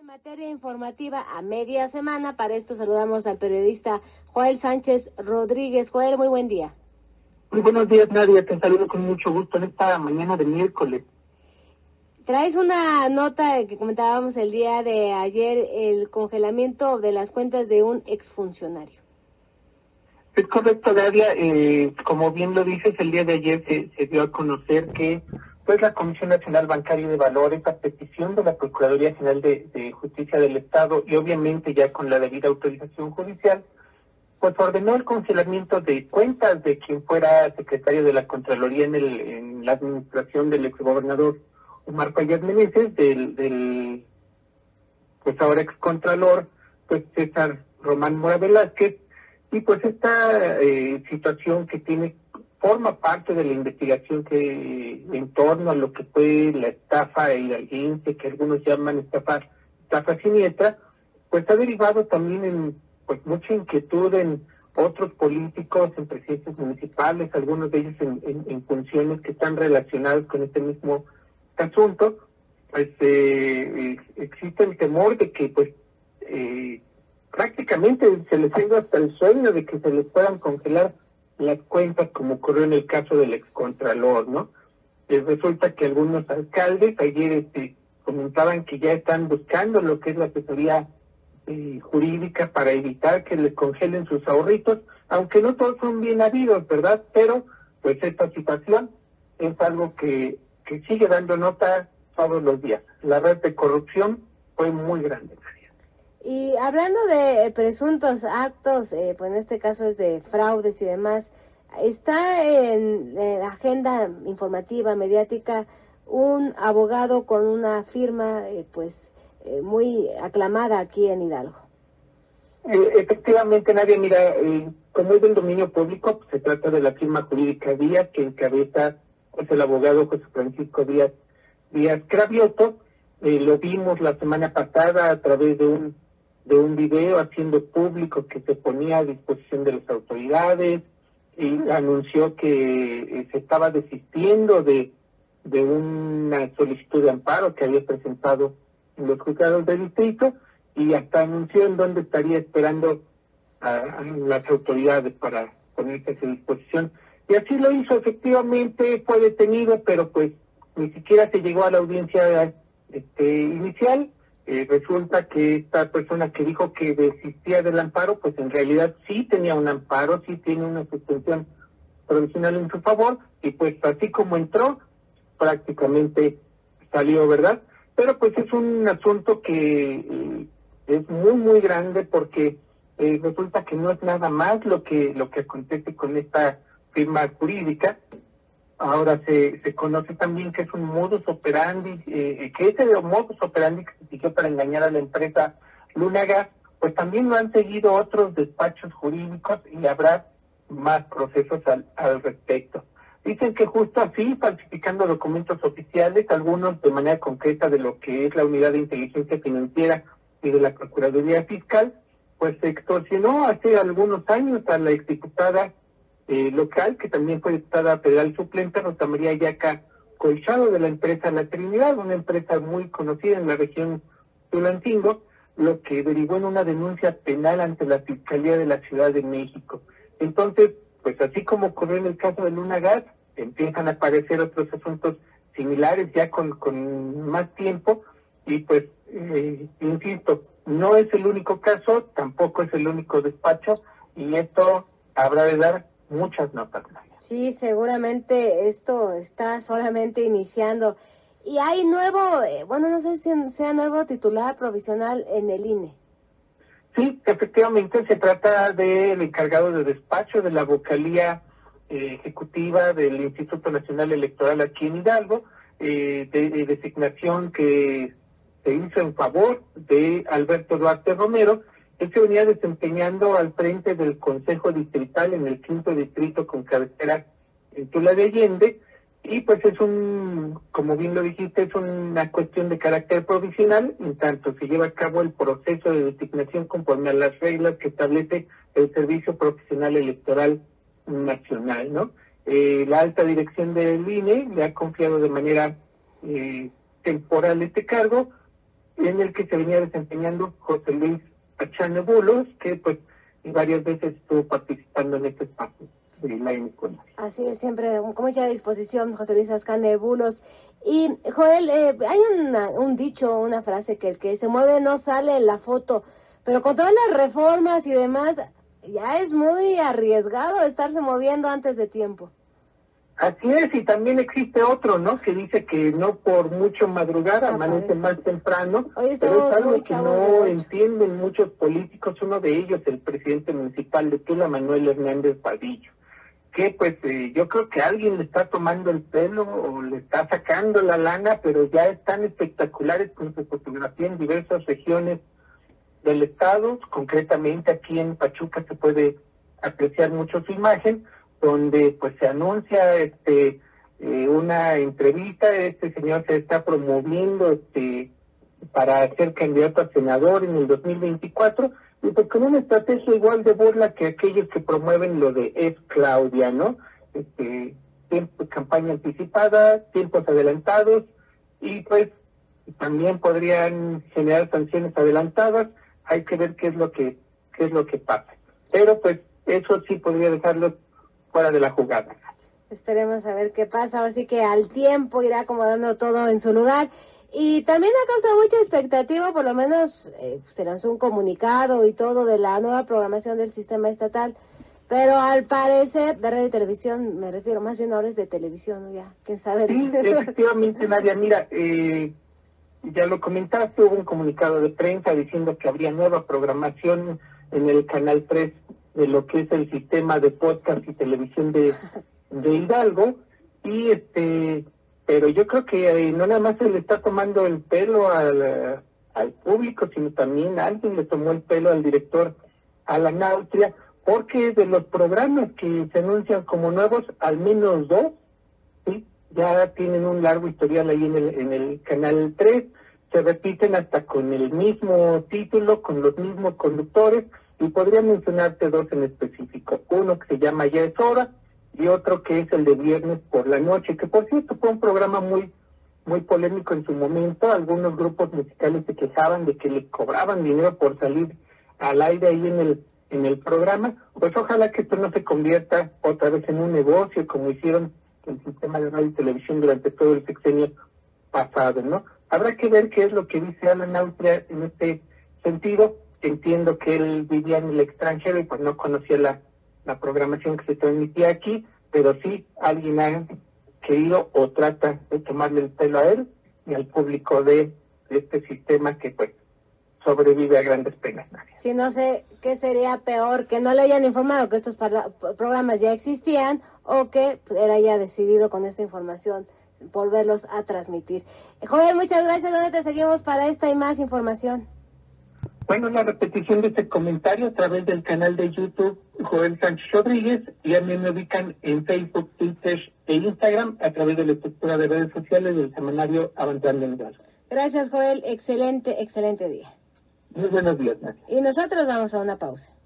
Materia informativa a media semana. Para esto saludamos al periodista Joel Sánchez Rodríguez. Joel, muy buen día. Muy buenos días, Nadia. Te saludo con mucho gusto en esta mañana de miércoles. Traes una nota que comentábamos el día de ayer, el congelamiento de las cuentas de un exfuncionario. Es correcto, Nadia. Como bien lo dices, el día de ayer se dio a conocer que pues la Comisión Nacional Bancaria y de Valores, a petición de la Procuraduría General de Justicia del Estado y obviamente ya con la debida autorización judicial, pues ordenó el congelamiento de cuentas de quien fuera secretario de la Contraloría en la administración del exgobernador Omar Fayad Meneses, del pues ahora excontralor, pues César Román Mora Velázquez, y pues esta situación que forma parte de la investigación que en torno a lo que fue la estafa hidalguense, que algunos llaman estafa siniestra, pues ha derivado también en pues mucha inquietud en otros políticos, en presidentes municipales, algunos de ellos en funciones que están relacionadas con este mismo asunto. Pues existe el temor de que pues prácticamente se les tenga hasta el sueño de que se les puedan congelar las cuentas, como ocurrió en el caso del excontralor, ¿no? Resulta que algunos alcaldes ayer comentaban que ya están buscando lo que es la asesoría jurídica para evitar que les congelen sus ahorritos, aunque no todos son bien habidos, ¿verdad? Pero pues esta situación es algo que sigue dando nota todos los días. La red de corrupción fue muy grande. Y hablando de presuntos actos, pues en este caso es de fraudes y demás, está en la agenda informativa, mediática, un abogado con una firma muy aclamada aquí en Hidalgo. Efectivamente, Nadia, mira, como es del dominio público, pues se trata de la firma jurídica Díaz, que encabeza pues el abogado José Francisco Díaz Cravioto. Lo vimos la semana pasada a través de un video haciendo público que se ponía a disposición de las autoridades y anunció que se estaba desistiendo de una solicitud de amparo que había presentado en los juzgados de distrito y hasta anunció en dónde estaría esperando a las autoridades para ponerse a su disposición. Y así lo hizo, efectivamente fue detenido, pero pues ni siquiera se llegó a la audiencia inicial. Resulta que esta persona que dijo que desistía del amparo, pues en realidad sí tenía un amparo, sí tiene una suspensión provisional en su favor, y pues así como entró, prácticamente salió, ¿verdad? Pero pues es un asunto que es muy, muy grande porque resulta que no es nada más lo que acontece con esta firma jurídica. Ahora se conoce también que es un modus operandi, que ese modus operandi que se siguió para engañar a la empresa Luna Gas, pues también lo han seguido otros despachos jurídicos y habrá más procesos al respecto. Dicen que justo así, falsificando documentos oficiales, algunos de manera concreta de lo que es la Unidad de Inteligencia Financiera y de la Procuraduría Fiscal, pues se extorsionó hace algunos años a la exdiputada local, que también fue diputada federal suplente, Rosa María Yaca Colchado, de la empresa La Trinidad, una empresa muy conocida en la región Tulancingo, lo que derivó en una denuncia penal ante la Fiscalía de la Ciudad de México. Entonces, pues así como ocurrió en el caso de Luna Gas, empiezan a aparecer otros asuntos similares ya con más tiempo y pues, insisto, no es el único caso, tampoco es el único despacho y esto habrá de dar muchas notas. Sí, seguramente esto está solamente iniciando. Y hay nuevo, no sé si sea nuevo titular provisional en el INE. Sí, efectivamente se trata del encargado de despacho de la vocalía ejecutiva del Instituto Nacional Electoral aquí en Hidalgo, de designación que se hizo en favor de Alberto Duarte Romero. Él se venía desempeñando al frente del Consejo Distrital en el 5º Distrito con cabecera en Tula de Allende, y pues es como bien lo dijiste, es una cuestión de carácter provisional, en tanto se lleva a cabo el proceso de designación conforme a las reglas que establece el Servicio Profesional Electoral Nacional, ¿no? La alta dirección del INE le ha confiado de manera temporal este cargo, en el que se venía desempeñando José Luis Achane Bulos, que pues varias veces estuvo participando en este espacio de la N-Con. Así es, siempre con mucha disposición, José Luis Achane Bulos. Y, Joel, hay un dicho, una frase que el que se mueve no sale en la foto, pero con todas las reformas y demás, ya es muy arriesgado estarse moviendo antes de tiempo. Así es, y también existe otro, ¿no?, que dice que no por mucho madrugar amanece más temprano, pero es algo que no entienden muchos políticos, uno de ellos, el presidente municipal de Tula, Manuel Hernández Vadillo, que pues yo creo que alguien le está tomando el pelo o le está sacando la lana, pero ya están espectaculares con su fotografía en diversas regiones del estado, concretamente aquí en Pachuca se puede apreciar mucho su imagen, donde pues se anuncia una entrevista. Este señor se está promoviendo para ser candidato a senador en el 2024, y pues con una estrategia igual de burla que aquellos que promueven lo de Es Claudia, ¿no? Campaña anticipada, tiempos adelantados, y pues también podrían generar sanciones adelantadas. Hay que ver qué es lo que pasa. Pero pues eso sí podría dejarlo fuera de la jugada. Esperemos a ver qué pasa, así que al tiempo irá acomodando todo en su lugar. Y también ha causado mucha expectativa, por lo menos se lanzó un comunicado y todo de la nueva programación del sistema estatal, pero al parecer de radio y televisión, me refiero más bien ahora es de televisión, ya, quién sabe. Sí, efectivamente, Nadia, mira, ya lo comentaste, hubo un comunicado de prensa diciendo que habría nueva programación en el Canal 3 de lo que es el sistema de podcast y televisión de Hidalgo, y pero yo creo que no nada más se le está tomando el pelo al público, sino también alguien le tomó el pelo al director Alan Austria, porque de los programas que se anuncian como nuevos, al menos 2, ¿sí?, ya tienen un largo historial ahí en el Canal 3, se repiten hasta con el mismo título, con los mismos conductores, y podría mencionarte 2 en específico. Uno que se llama Ya es Hora, y otro que es el de Viernes por la Noche, que por cierto fue un programa muy polémico en su momento. Algunos grupos musicales se quejaban de que le cobraban dinero por salir al aire ahí en el programa. Pues ojalá que esto no se convierta otra vez en un negocio, como hicieron el sistema de radio y televisión durante todo el sexenio pasado, ¿no? Habrá que ver qué es lo que dice Alan Austria en este sentido. Entiendo que él vivía en el extranjero y pues no conocía la programación que se transmitía aquí, pero sí alguien ha querido o trata de tomarle el pelo a él y al público de este sistema que pues sobrevive a grandes penas. Sí, no sé qué sería peor, que no le hayan informado que estos programas ya existían, o que él haya decidido con esa información volverlos a transmitir. Joven, muchas gracias. ¿Dónde te seguimos para esta y más información? Bueno, la repetición de este comentario a través del canal de YouTube Joel Sánchez Rodríguez, y a mí me ubican en Facebook, Twitter e Instagram a través de la estructura de redes sociales del semanario Avanzando en Hidalgo. Gracias, Joel. Excelente día. Muy buenos días, Nadia. Y nosotros vamos a una pausa.